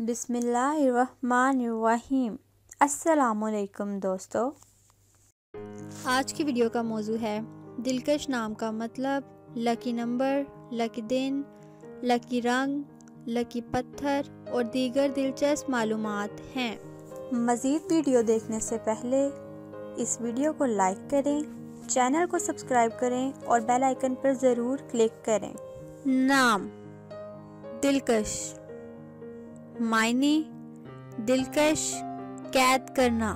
बिस्मिल्लाहिर्रहमानिर्रहीम। अस्सलामुअलैकुम दोस्तों, आज की वीडियो का मौजू है दिलकश नाम का मतलब, लकी नंबर, लकी दिन, लकी रंग, लकी पत्थर और दीगर दिलचस्प मालूमात हैं। मज़ीद वीडियो देखने से पहले इस वीडियो को लाइक करें, चैनल को सब्सक्राइब करें और बेल आइकन पर ज़रूर क्लिक करें। नाम दिलकश, मायने दिलकश, कैद करना।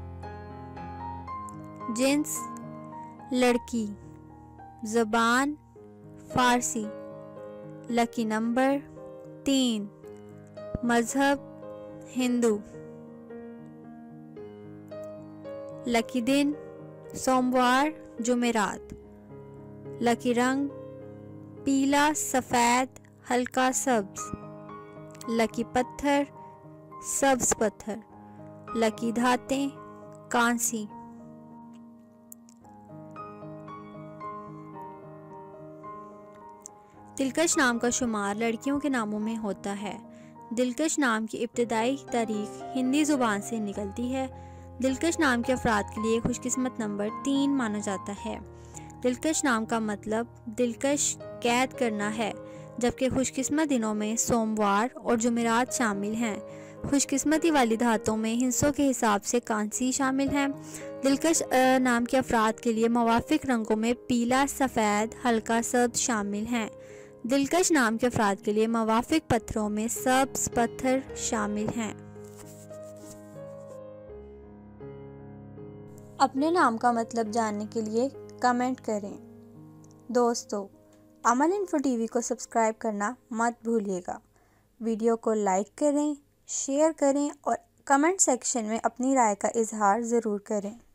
जिन्स लड़की, ज़बान फारसी। लकी नंबर 3, मज़हब हिंदू। लकी दिन सोमवार जुमेरात। लकी रंग पीला सफ़ेद हल्का सब्ज। लकी पत्थर सब्ज पत्थर। लकी धातें कांसी। दिलकश नाम का शुमार लड़कियों के नामों में होता है। दिलकश नाम की इब्तिदाई तारीख हिंदी ज़ुबान से निकलती है। दिलकश नाम के अफराद के लिए खुशकिस्मत नंबर 3 माना जाता है। दिलकश नाम का मतलब दिलकश कैद करना है, जबकि खुशकिस्मत दिनों में सोमवार और जुमेरात शामिल हैं। खुशकिस्मती वाली धातों में हिस्सों के हिसाब से कांसी शामिल है। दिलकश नाम के अफराद के लिए मुवाफिक रंगों में पीला सफ़ेद हल्का सब्ज शामिल हैं। दिलकश नाम के अफराद के लिए मुवाफिक पत्थरों में सब्ज पत्थर शामिल हैं। अपने नाम का मतलब जानने के लिए कमेंट करें। दोस्तों, अमल इन्फो टीवी को सब्सक्राइब करना मत भूलिएगा। वीडियो को लाइक करें, शेयर करें और कमेंट सेक्शन में अपनी राय का इजहार ज़रूर करें।